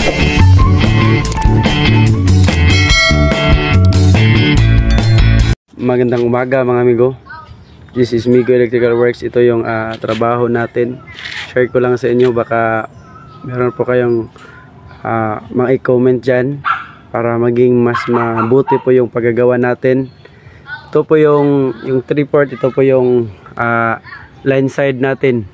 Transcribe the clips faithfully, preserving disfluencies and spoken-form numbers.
Magandang umaga mga amigo. This is Migo Electrical Works. Ito yung uh, trabaho natin. Share ko lang sa inyo, baka meron po kayong uh, mga i-comment dyan para maging mas mabuti po yung paggagawa natin. Ito po yung yung three port, ito po yung uh, line side natin.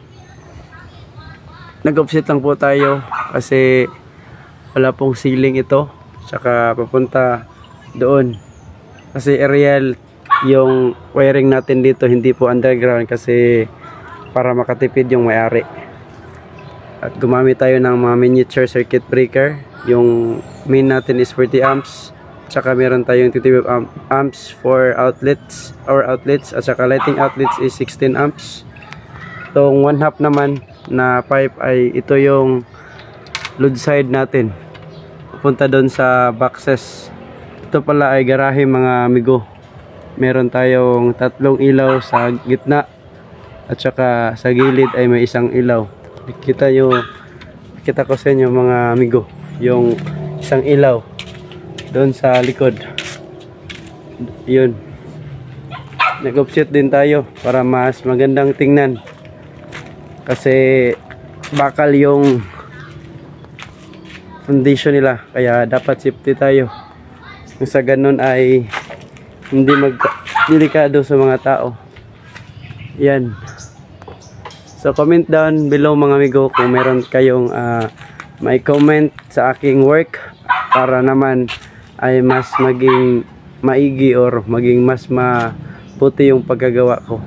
Nag-offset lang po tayo kasi wala pong ceiling ito, tsaka papunta doon kasi aerial yung wiring natin dito, hindi po underground kasi para makatipid yung may-ari. At gumamit tayo ng mga miniature circuit breaker. Yung main natin is forty amps, tsaka meron tayong twenty-five amps for outlets or outlets, at saka lighting outlets is sixteen amps. Itong one half naman na pipe ay ito yung load side natin, punta doon sa boxes. Ito pala ay garahe mga amigo. Meron tayong tatlong ilaw sa gitna, at saka sa gilid ay may isang ilaw. Kita nyo, kita ko sa inyo mga amigo, yung isang ilaw doon sa likod. Yun, nag-offset din tayo para mas magandang tingnan kasi bakal yung foundation nila, kaya dapat safety tayo. Kung sa ganun ay hindi magdelikado sa mga tao. Yan. So comment down below mga amigo kung meron kayong uh, may comment sa aking work para naman ay mas maging maigi or maging mas mabuti yung paggagawa ko.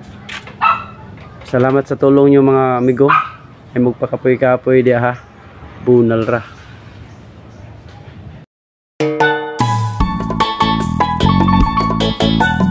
Salamat sa tulong nyo mga amigo. Ay magpakapoy-kapoy diya ha. Bunal ra. Thank you.